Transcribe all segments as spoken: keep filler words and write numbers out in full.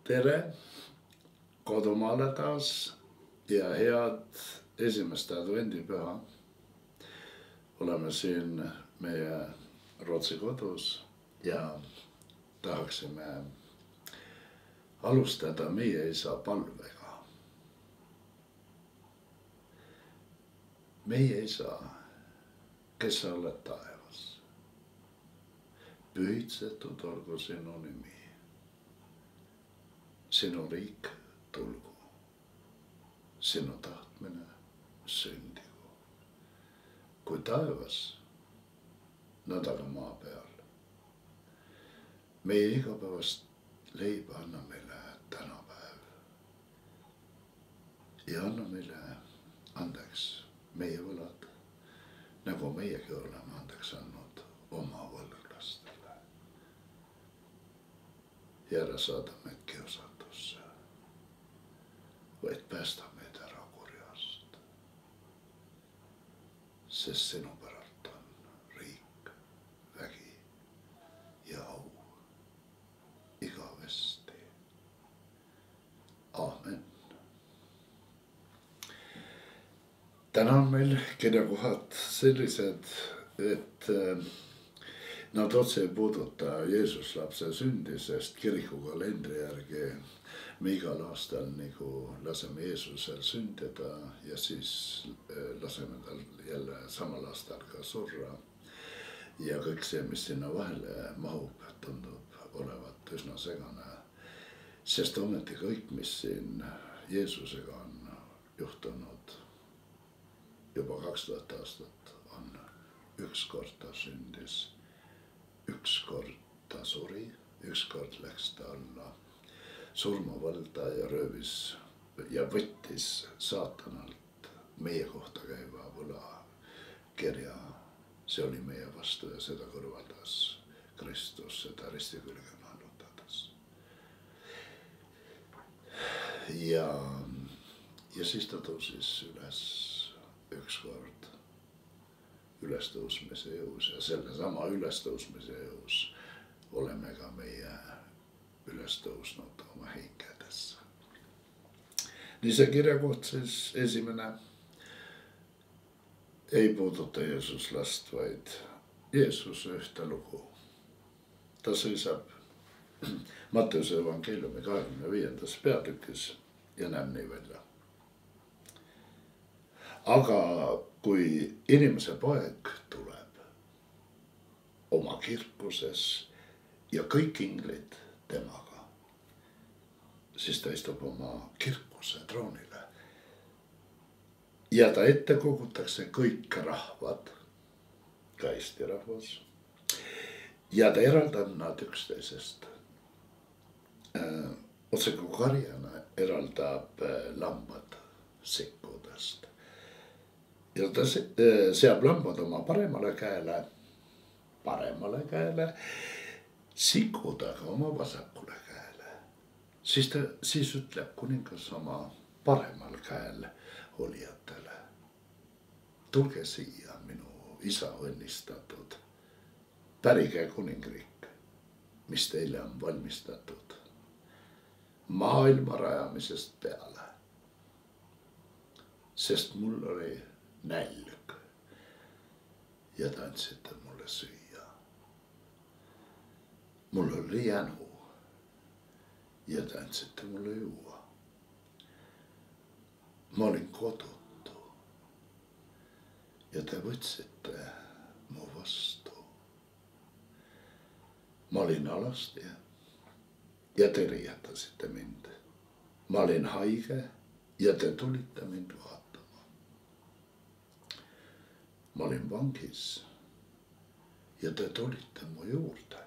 Tere kodumaale taas ja head esimest advendipüha. Oleme siin meie Rootsi kodus ja tahaksime alustada meie isa palvega. Meie isa, kes sa oled taevas, pühitsetud olgu sinu nimi. Sinu riik tulgu, sinu tahtmine sündigu, kui taevas, nõnda ka maa peal. Meie igapäevast leiba anna meile tänapäev ja anna meile andeks meie võlad, nagu meiegi oleme andeks andnud oma võlglastele. Ja ära saada meid kiusatusse, vaid päästa meid ära kurjast, sest sinu päralt on riik, vägi ja au igavesti. Aamen. Täna on meil kirjakohad sellised, et nad otse ei puuduta Jeesus lapse sündi, sest kiriku kalendri järgi me igal aastal nagu laseme Jeesusel sündida ja siis laseme tal jälle samal aastal ka surra. Ja kõik see, mis sinna vahele mahub, tundub olevat üsna segane, sest ometi kõik, mis siin Jeesusega on juhtunud juba kaks tuhat aastat, on ükskord ta sündis. Ükskord ta suri, ükskord läks ta alla surmavalda ja röövis ja võttis saatanalt meie kohta käiva võlakirja. See oli meie vastu ja seda kõrvaldas Kristus, seda risti külge naelutades. Ja, ja siis ta tõusis üles ükskord ülestõusmise jõus ja selle sama ülestõusmise jõus oleme ka meie ülestõusnud oma hingedesse. Nii see kirjakoht siis esimene ei puuduta Jeesus last, vaid Jeesuse ühte lugu. Ta seisab Matteuse evangeeliumi kahekümne viiendas peatükis ja näeb nii välja. Aga kui inimese poeg tuleb oma kirkuses ja kõik inglid temaga, siis ta istub oma kirkuse troonile. Ja ta ette kogutakse kõik rahvad, ka Eesti rahvas. Ja ta eraldab nad üksteisest. Otse kui karjana eraldab lambad sikkudest. Ja ta seab lambad oma paremale käele, paremale käele, sikud aga oma vasakule käele. Siis ta siis ütleb kuningas oma paremal käel olijatele. Tulge siia minu isa õnnistatud, pärige kuningriik, mis teile on valmistatud maailma rajamisest peale. Sest mul oli nälg ja te andsite mulle süüa. Mul oli jänu ja te andsite mulle juua. Ma olin kodutu ja te võtsite mu vastu. Ma olin alasti ja te riietasite mind. Ma olin haige ja te tulite mind vaatama. Ma olin vangis ja te tulite mu juurde.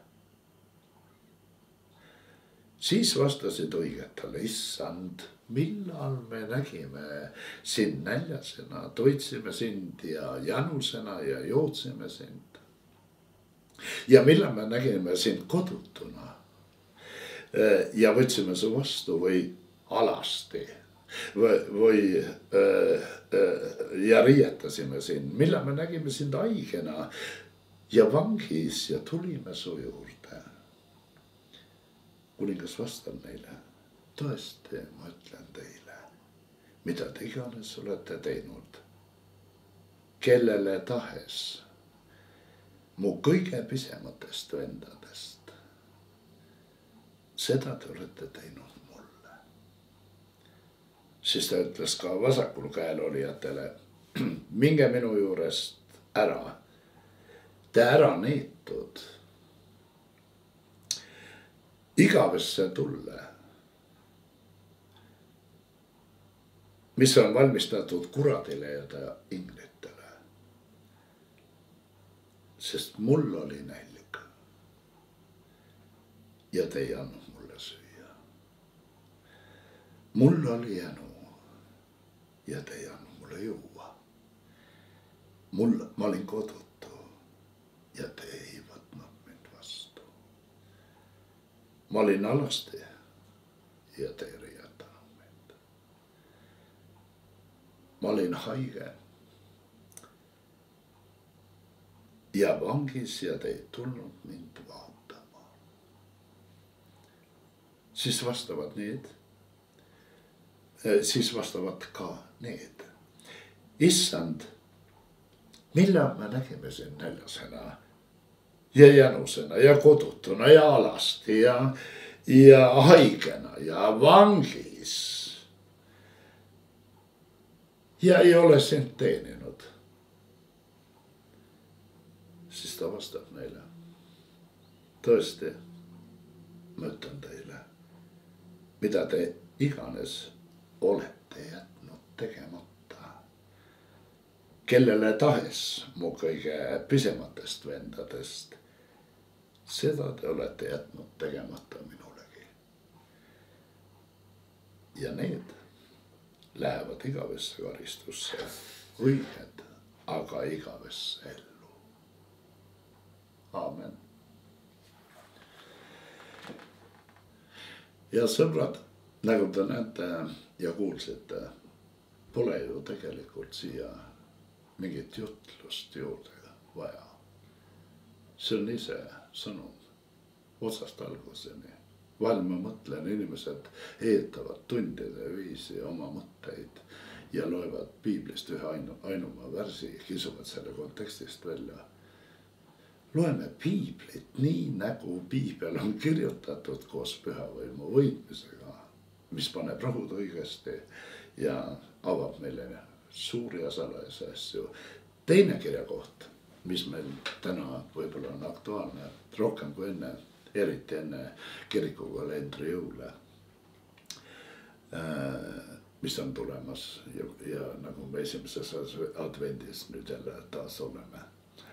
Siis vastasid õiged talle, issand, millal me nägime sind näljasena, toitsime sind ja janusena ja jootsime sind. Ja millal me nägime sind kodutuna ja võtsime su vastu või alasti. Või, või äh, äh, ja riietasime sind, millal me nägime sind haigena ja vangis ja tulime su juurde. kuningas vastab neile. tõesti, ma ütlen teile, mida te iganes olete teinud, kellele tahes mu kõige pisematest vendadest, seda te olete teinud mulle. Siis ta ütles ka vasakul käel olijatele, minge minu juurest ära, te ära neetud, igavesse tulle, mis on valmistatud kuradile ja ta inglitele. Sest mul oli nälg ja te ei andnud mulle süüa. Mul oli jänu ja te ei andnud mulle juua. Mul, ma olin kodutu ja te ei võtnud mind vastu. Ma olin alasti ja te ei riiatanud mind. Ma olin haige ja vangis ja te ei tulnud mind vaatama. Siis vastavad need, siis vastavad ka need. Issand, millal me nägime sind näljasena ja jänusena ja kodutuna ja alasti ja, ja haigena ja vangis. Ja ei ole sind teeninud. Siis ta vastab neile. Tõesti, ma ütlen teile, mida te iganes olete jätnud tegemata, kellele tahes mu kõige pisematest vendadest, seda te olete jätnud tegemata minulegi. Ja need lähevad igavesse karistusse, õiged, aga igavesse ellu. Aamen. Ja sõbrad, nagu te näete ja kuulsite, pole ju tegelikult siia mingit jutlust juurde vaja. See on ise sõnum otsast alguseni. Vahel ma mõtlen, inimesed eetavad tundide viisi oma mõtteid ja loevad piiblist ühe ainu, ainuma värsi, kisuvad selle kontekstist välja. Loeme piiblit nii, nagu piibel on kirjutatud koos pühavõimu võitmisega, mis paneb rõhud õigesti ja avab meile suuri ja salajasi asju. Teine kirjakoht, mis meil täna võib-olla on aktuaalne, rohkem kui enne, eriti enne kirikukalendri jõule, mis on tulemas ja, ja nagu me esimeses advendis nüüd jälle taas oleme.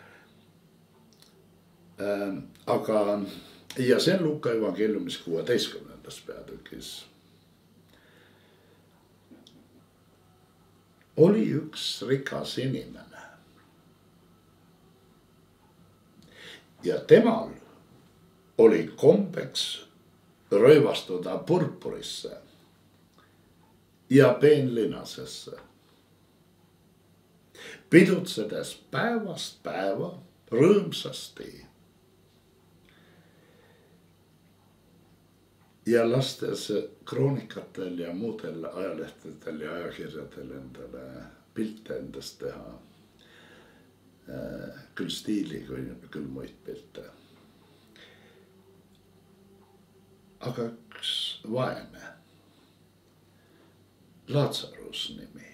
Aga, ja see on Luuka evangeeliumis kuueteistkümnendas peatükis. Oli üks rikas inimene ja temal oli kombeks röövastuda purpurisse ja peenlinasesse, pidutsedes päevast päeva rõõmsasti ja lastes kroonikatel ja muudel ajalehtedel ja ajakirjadel endale pilte endast teha, küll stiili, küll muid pilte. Aga üks vaene, Lazarus nimi,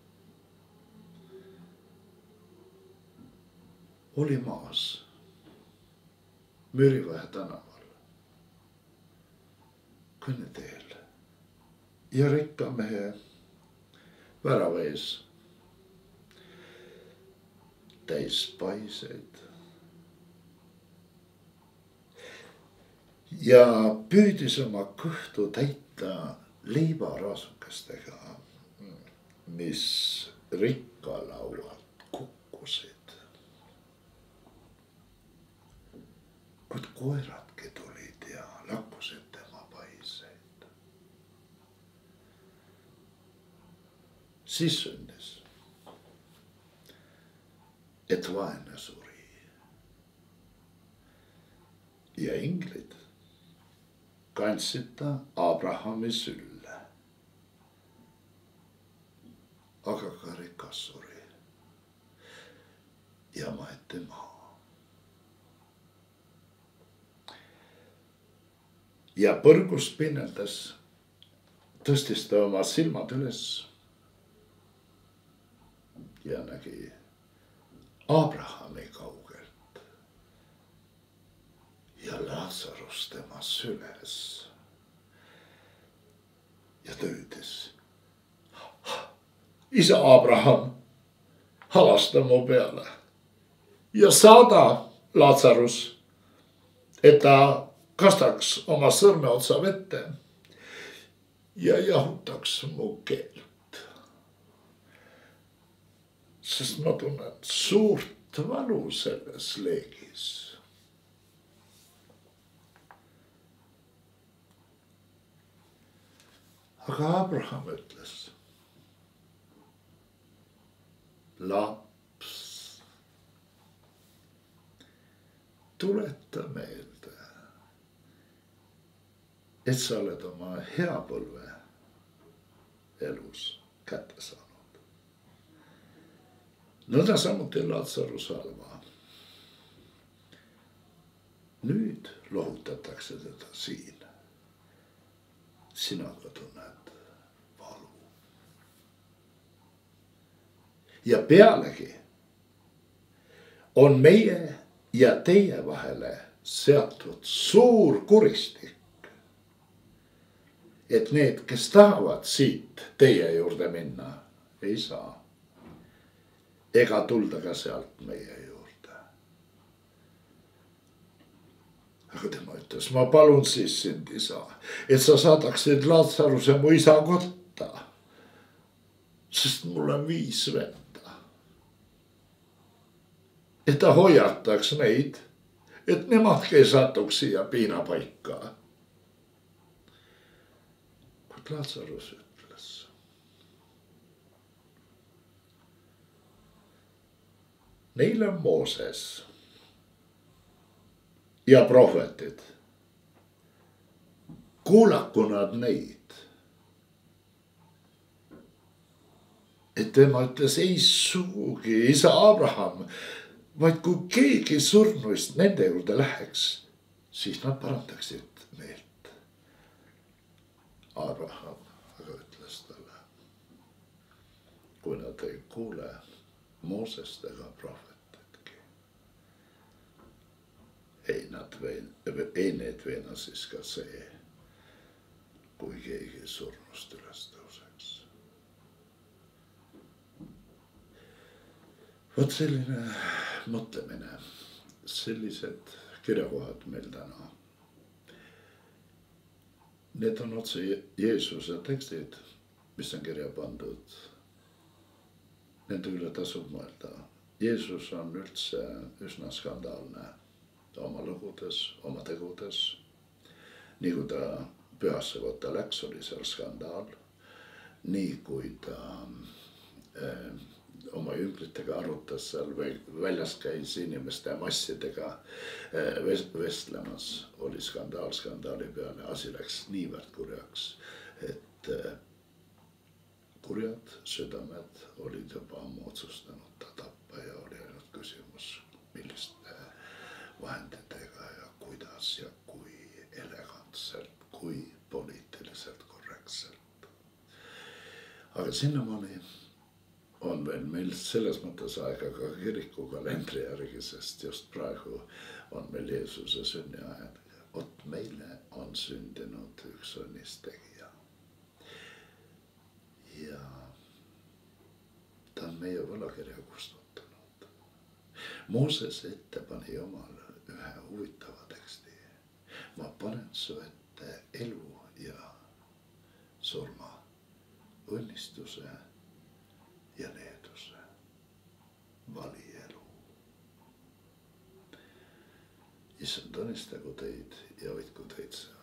oli maas Müürivahe tänaval kõnniteel ja rikka mehe värava ees täis paiseid ja püüdis oma kõhtu täita leibaraasukestega, mis rikkalaualt kukkusid. Kuid koeradki tulid ja lakkusid tema paiseid. Siis sündis, et vaene suri ja inglid kandsid ta Abrahami sülle. Aga ka rikas suri ja maeti maha. Ja põrgust pinneldes tõstis ta oma silmad üles ja nägi Abrahami kaugelt ja Lazarus tema süles ja ta ütles: isa Abraham, halasta mu peale ja saada Lazarus, et ta kastaks oma sõrme otsa vette ja jahutaks mu keelt. Sest ma tunnen suurt valu selles leegis. Aga Abraham ütles: laps, tuleta meelde, et sa oled oma heapõlve elus kätte saanud. Nõnda samuti Lazarus halva. Nüüd lohutatakse teda siin. Sina ka tunned valu. Ja pealegi on meie ja teie vahele seatud suur kuristik, et need, kes tahavad siit teie juurde minna, ei saa. Ega tulda ka sealt meie juurde. Aga tema ütles: ma palun siis sind, isa, et sa saadaksid Lazaruse mu isa kotta, sest mul on viis venda. Et ta hoiataks neid, et nemadki ei satuks siia piinapaika. Kuid Lazarus ütles: neil on Mooses ja prohvetid. Kuulaku nad neid. Et tema ütles: ei sugugi, isa Abraham, vaid kui keegi surnuist nende juurde läheks, siis nad parandaksid meelt. Abraham aga ütles talle: kui nad ei kuule Moosest ega prohvetitki, ei nad veel, ei need veena siis ka see, kui keegi surnust üles tõuseks. Vot selline mõtlemine, sellised kirjakohad meil täna. Need on otse Jeesuse tekstid, mis on kirja pandud. Nende üle tasub mõelda. Jeesus on üldse üsna skandaalne oma lugudes, oma tegudes. Nii kui ta pühasse võtta läks, oli seal skandaal. Nii kui ta äh, oma jünglitega arutas seal või väljas käis inimeste massidega äh, vestlemas, oli skandaal skandaali peale. Asi läks niivõrd kurjaks, et äh, kurjad südamed olid juba ammu otsustanud ta tappa ja oli ainult küsimus, milliste vahenditega ja kuidas ja kui elegantselt, kui poliitiliselt korrektselt. Aga sinnamaani on veel meil selles mõttes aega ka kiriku kalendri järgi, sest just praegu on meil Jeesuse sünniaeg. Ot meile on sündinud üks õnnistegija. Ja ta on meie võlakirja kustutanud. Mooses ette pani Jumala ühe huvitava teksti. Ma panen su ette elu ja surma, õnnistuse ja needuse. Vali elu. Issand, õnnistagu teid ja hoidku teid